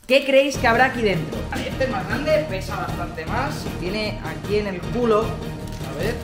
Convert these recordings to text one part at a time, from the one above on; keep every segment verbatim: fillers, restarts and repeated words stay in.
¿Qué creéis que habrá aquí dentro? Vale, este es más grande, pesa bastante más. Tiene aquí en el culo, a ver,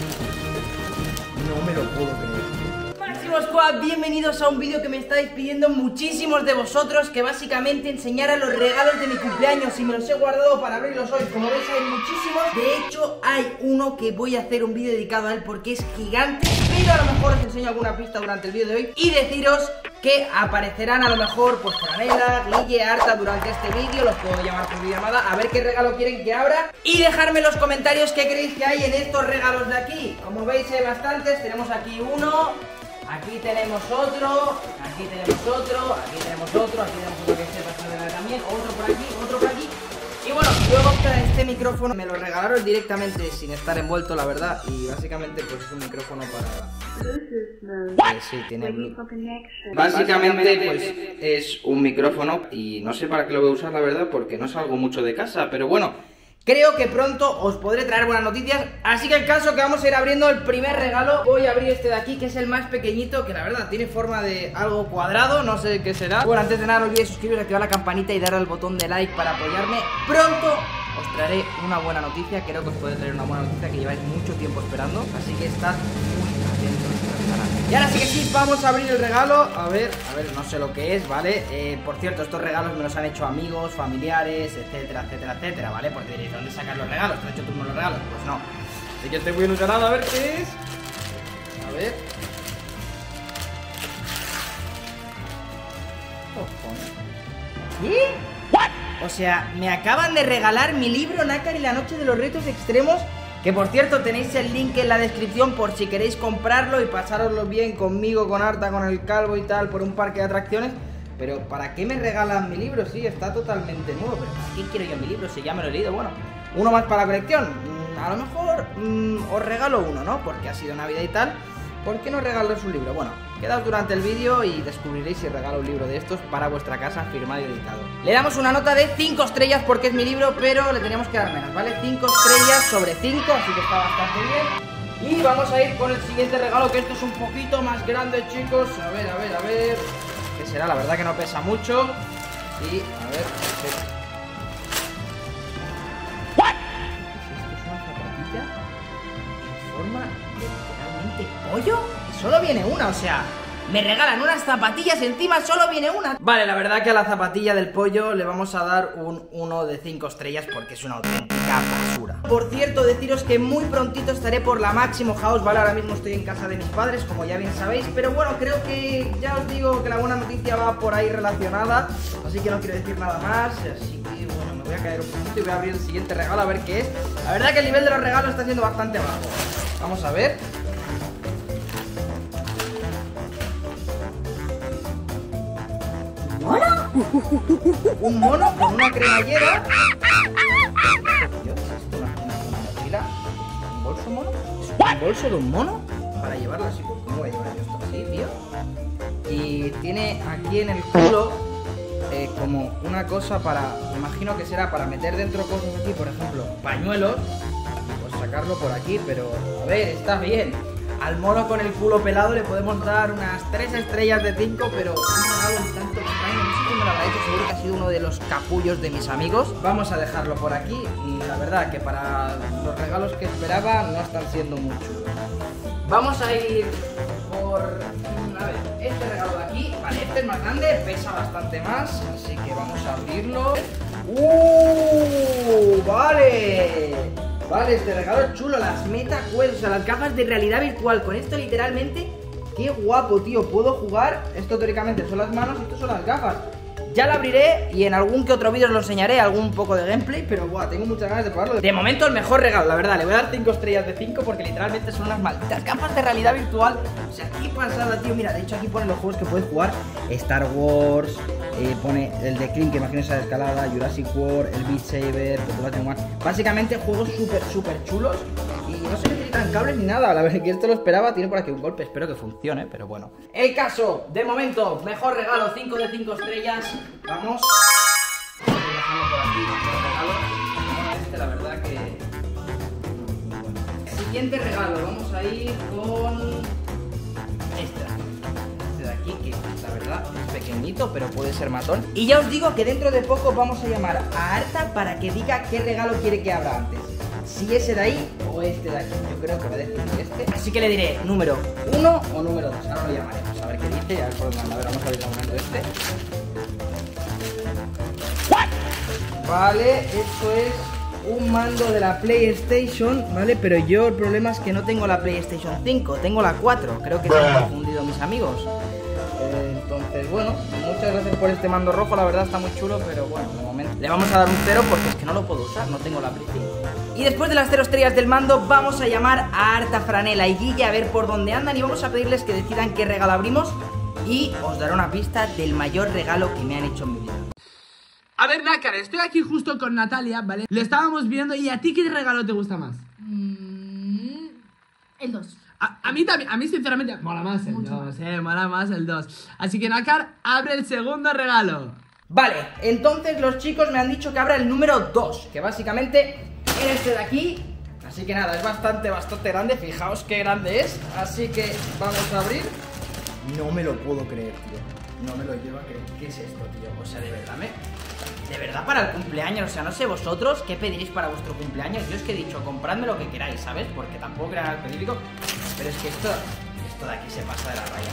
no me lo puedo creer. Máximo Squad, bienvenidos a un vídeo que me estáis pidiendo muchísimos de vosotros, que básicamente enseñara los regalos de mi cumpleaños y me los he guardado para abrirlos hoy. Como veis hay muchísimos. De hecho hay uno que voy a hacer un vídeo dedicado a él porque es gigante, pero a lo mejor os enseño alguna pista durante el vídeo de hoy y deciros que aparecerán a lo mejor pues Franela, Guille, Arta durante este vídeo. Los puedo llamar por videollamada a ver qué regalo quieren que abra y dejarme en los comentarios qué creéis que hay en estos regalos de aquí. Como veis hay bastantes, tenemos aquí uno, aquí tenemos otro, aquí tenemos otro, aquí tenemos otro, aquí tenemos otro que es bastante también, otro por aquí, otro por aquí. Y bueno, luego este micrófono me lo regalaron directamente sin estar envuelto, la verdad. Y básicamente pues es un micrófono para... Eh, sí, tiene... Básicamente pues es un micrófono y no sé para qué lo voy a usar, la verdad, porque no salgo mucho de casa. Pero bueno, creo que pronto os podré traer buenas noticias. Así que el caso que vamos a ir abriendo el primer regalo. Voy a abrir este de aquí, que es el más pequeñito, que la verdad tiene forma de algo cuadrado, no sé qué será. Bueno, antes de nada no olvidéis suscribiros, activar la campanita y darle al botón de like para apoyarme. Pronto os traeré una buena noticia, creo que os puede traer una buena noticia que lleváis mucho tiempo esperando. Así que estad muy atentos al canal. Y ahora sí que sí, vamos a abrir el regalo. A ver, a ver, no sé lo que es, ¿vale? Eh, por cierto, estos regalos me los han hecho amigos, familiares, etcétera, etcétera, etcétera, ¿vale? Porque diréis, ¿dónde sacas los regalos? ¿Te has hecho tú los regalos? Pues no. Así que estoy muy ilusionado, a ver qué es. A ver. ¿Qué? O sea, me acaban de regalar mi libro Nácar y la noche de los retos extremos. Que por cierto tenéis el link en la descripción por si queréis comprarlo y pasároslo bien conmigo, con Arta, con el calvo y tal, por un parque de atracciones. Pero ¿para qué me regalan mi libro? Sí, está totalmente nuevo. Pero ¿para qué quiero yo mi libro si ya me lo he leído? Bueno, uno más para la colección. mm, A lo mejor mm, os regalo uno, ¿no? Porque ha sido Navidad y tal. ¿Por qué no regalaros un libro? Bueno, quedaos durante el vídeo y descubriréis si regalo un libro de estos para vuestra casa, firmado y dedicado. Le damos una nota de cinco estrellas porque es mi libro, pero le teníamos que dar menos, ¿vale? cinco estrellas sobre cinco, así que está bastante bien. Y vamos a ir con el siguiente regalo, que esto es un poquito más grande, chicos. A ver, a ver, a ver. ¿Qué será? La verdad que no pesa mucho. Y, a ver... ¿qué? ¿Esto es una zapatilla en forma de literalmente pollo? Y solo viene una, o sea... Me regalan unas zapatillas y encima solo viene una. Vale, la verdad que a la zapatilla del pollo le vamos a dar un uno de cinco estrellas porque es una auténtica basura. Por cierto, deciros que muy prontito estaré por la Máximo House, ¿vale? Ahora mismo estoy en casa de mis padres, como ya bien sabéis. Pero bueno, creo que ya os digo que la buena noticia va por ahí relacionada. Así que no quiero decir nada más. Así que bueno, me voy a caer un poquito y voy a abrir el siguiente regalo a ver qué es. La verdad que el nivel de los regalos está siendo bastante bajo. Vamos a ver. ¿Mono? Un mono con una cremallera. Dios, ¿es esto una, una mochila? ¿Un bolso mono? ¿Es un bolso de un mono? Para llevarlo así. ¿Cómo voy a llevar yo esto así, tío? Y tiene aquí en el culo eh, como una cosa para... Me imagino que será para meter dentro cosas aquí, por ejemplo, pañuelos. Pues sacarlo por aquí, pero... A ver, está bien. Al mono con el culo pelado le podemos dar unas tres estrellas de cinco, pero un regalo un tanto extraño, no sé quién me lo habrá hecho, seguro que ha sido uno de los capullos de mis amigos. Vamos a dejarlo por aquí y la verdad que para los regalos que esperaba no están siendo mucho. Vamos a ir por... A ver, este regalo de aquí, vale, este es más grande, pesa bastante más, así que vamos a abrirlo. ¡Uh! ¡Vale! Vale, este regalo es chulo, las MetaQuest, o sea, las gafas de realidad virtual. Con esto literalmente, qué guapo, tío. Puedo jugar, esto teóricamente son las manos y esto son las gafas. Ya la abriré y en algún que otro vídeo os lo enseñaré, algún poco de gameplay, pero guau, tengo muchas ganas de probarlo. De momento el mejor regalo, la verdad, le voy a dar cinco estrellas de cinco porque literalmente son unas malditas gafas de realidad virtual. O sea, qué pasada, tío. Mira, de hecho aquí ponen los juegos que puedes jugar. Star Wars, eh, pone el de Climb, que imagino esa de escalada, Jurassic World, el Beat Saber, básicamente juegos súper, súper chulos. Y no se necesitan cables ni nada, la verdad que esto lo esperaba. Tiene por aquí un golpe, espero que funcione, pero bueno. El caso, de momento, mejor regalo, cinco de cinco estrellas. Vamos. Voy a dejarlo por aquí, mejor regalo. Este la verdad que... Siguiente regalo, vamos a ir con... Este, este de aquí, que la verdad es pequeñito, pero puede ser matón. Y ya os digo que dentro de poco vamos a llamar a Arta para que diga qué regalo quiere que abra antes. Si ese de ahí o este de aquí. Yo creo que va a decir este. Así que le diré número uno o número dos. Ahora lo llamaremos, a ver qué dice y a ver por dónde anda. A ver, vamos a ver el momento este. Vale, esto es un mando de la PlayStation, ¿vale? Pero yo el problema es que no tengo la PlayStation cinco, tengo la cuatro. Creo que se han confundido mis amigos. Eh, entonces, bueno, muchas gracias por este mando rojo. La verdad está muy chulo, pero bueno, de momento le vamos a dar un cero porque es que no lo puedo usar, no tengo la Play cinco. Y después de las cero estrellas del mando, vamos a llamar a Arta, Franela y Guille a ver por dónde andan y vamos a pedirles que decidan qué regalo abrimos y os daré una pista del mayor regalo que me han hecho en mi vida. A ver, Nácar, estoy aquí justo con Natalia, ¿vale? Lo estábamos viendo y ¿a ti qué regalo te gusta más? Mm, el dos. A, a mí también, a mí sinceramente mola más el dos, eh, mola más el dos. Así que Nácar, abre el segundo regalo. Vale, entonces los chicos me han dicho que abra el número dos, que básicamente es este de aquí. Así que nada, es bastante, bastante grande, fijaos qué grande es. Así que vamos a abrir. No me lo puedo creer, tío. No me lo llevo a creer. ¿Qué es esto, tío? O sea, de verdad me... De verdad para el cumpleaños, o sea, no sé vosotros qué pediréis para vuestro cumpleaños. Yo es que he dicho, compradme lo que queráis, ¿sabes? Porque tampoco crean al específico. Pero es que esto, esto de aquí se pasa de la raya.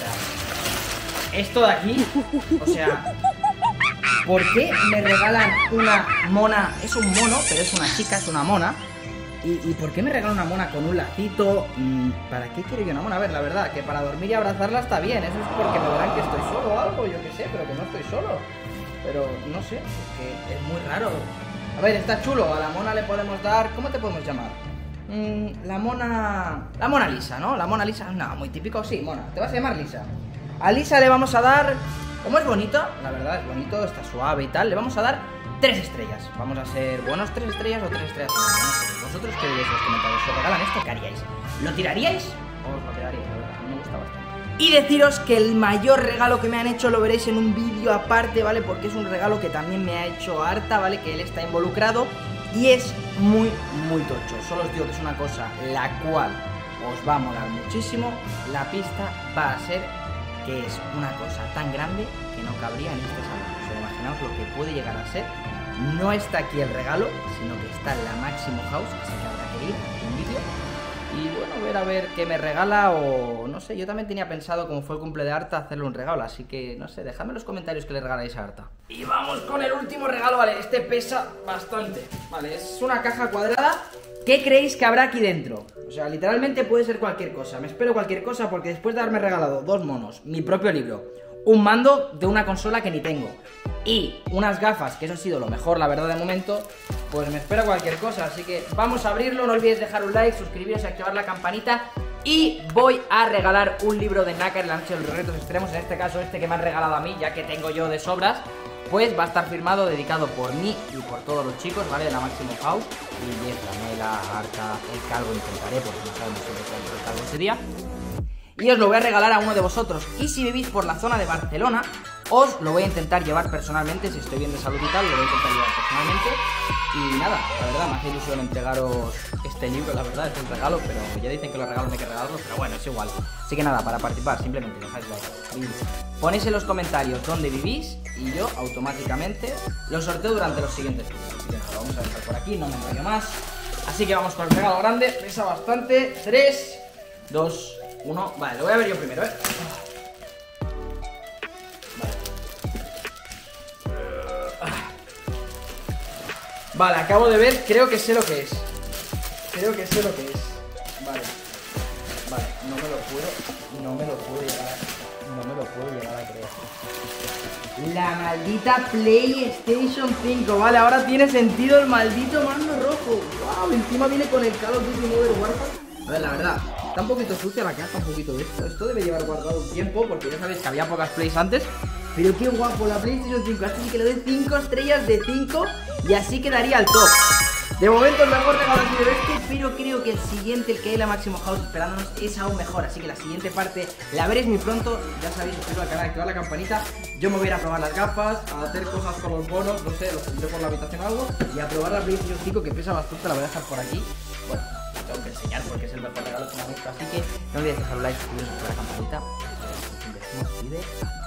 O sea, esto de aquí, o sea, ¿por qué me regalan una mona? Es un mono, pero es una chica, es una mona. ¿Y, y por qué me regalan una mona con un lacito? ¿Para qué quiero yo una mona? A ver, la verdad, que para dormir y abrazarla está bien. Eso es porque me verán que estoy solo o algo, yo qué sé, pero que no estoy solo. Pero no sé, es que es muy raro. A ver, está chulo, a la mona le podemos dar... ¿Cómo te podemos llamar? Mm, la mona... La Mona Lisa, ¿no? La Mona Lisa, no, muy típico, sí, mona. Te vas a llamar Lisa. A Lisa le vamos a dar... Como es bonito, la verdad es bonito, está suave y tal, le vamos a dar tres estrellas. Vamos a ser buenos tres estrellas o tres estrellas. No sé, vosotros qué diréis en los comentarios. ¿Os regalan esto? ¿Qué haríais? ¿Lo tiraríais? ¿O os lo quedaríais? La verdad, me gusta bastante. Y deciros que el mayor regalo que me han hecho lo veréis en un vídeo aparte, ¿vale? Porque es un regalo que también me ha hecho Arta, ¿vale? Que él está involucrado y es muy, muy tocho. Solo os digo que es una cosa la cual os va a molar muchísimo. La pista va a ser que es una cosa tan grande que no cabría en este salón. O sea, imaginaos lo que puede llegar a ser. No está aquí el regalo, sino que está en la Máximo House, así que habrá que ir a un vídeo. Y bueno, ver a ver qué me regala o... No sé, yo también tenía pensado, como fue el cumple de Arta, hacerle un regalo. Así que, no sé, dejadme en los comentarios que le regaláis a Arta. Y vamos con el último regalo, vale, este pesa bastante. Vale, es una caja cuadrada. ¿Qué creéis que habrá aquí dentro? O sea, literalmente puede ser cualquier cosa. Me espero cualquier cosa porque después de haberme regalado dos monos, mi propio libro, un mando de una consola que ni tengo y unas gafas, que eso ha sido lo mejor, la verdad, de momento, pues me espero cualquier cosa. Así que vamos a abrirlo, no olvidéis dejar un like, suscribiros y activar la campanita. Y voy a regalar un libro de Nácar en la noche de los retos extremos. En este caso este que me han regalado a mí, ya que tengo yo de sobras, pues va a estar firmado, dedicado por mí y por todos los chicos, ¿vale? De la Máximo House. Y es la Mela, Arta, el Calvo, intentaré, porque no sabemos si es el Calvo ese día. Y os lo voy a regalar a uno de vosotros. Y si vivís por la zona de Barcelona, os lo voy a intentar llevar personalmente. Si estoy bien de salud y tal, lo voy a intentar llevar personalmente. Y nada, la verdad, me hace ilusión entregaros este libro, la verdad, es un regalo. Pero ya dicen que los regalos no hay que regalarlos, pero bueno, es igual. Así que nada, para participar, simplemente dejáis like. Ponéis en los comentarios dónde vivís y yo automáticamente lo sorteo durante los siguientes vídeos. Así que nada, vamos a dejar por aquí, no me enrollo más. Así que vamos con el regalo grande, pesa bastante. tres, dos, uno, vale, lo voy a ver yo primero, ¿eh? Vale. Vale, acabo de ver, creo que sé lo que es. Creo que sé lo que es. Vale. Vale, no me lo puedo, no me lo puedo llegar a, no me lo puedo llegar a creer. La maldita PlayStation cinco, vale, ahora tiene sentido el maldito mando rojo. Wow, encima viene con el Call of Duty Modern Warfare. A ver, la verdad, está un poquito sucia la caja, un poquito de esto. Esto debe llevar guardado un tiempo, porque ya sabéis que había pocas plays antes. Pero qué guapo, la PlayStation cinco. Así que le doy cinco estrellas de cinco y así quedaría el top. De momento el mejor regalo ha sido este, pero creo que el siguiente, el que hay la Máximo House esperándonos, es aún mejor. Así que la siguiente parte la veréis muy pronto. Ya sabéis, suscribiros al canal, activar la campanita. Yo me voy a ir a probar las gafas, a hacer cosas con los bonos, no sé, los tendré por la habitación o algo. Y a probar la PlayStation cinco, que pesa bastante, la voy a dejar por aquí. Bueno, tengo que enseñar porque es el mejor regalo que me ha visto. Así que no olvidéis dejar un like, suscribiros a la campanita. nos pide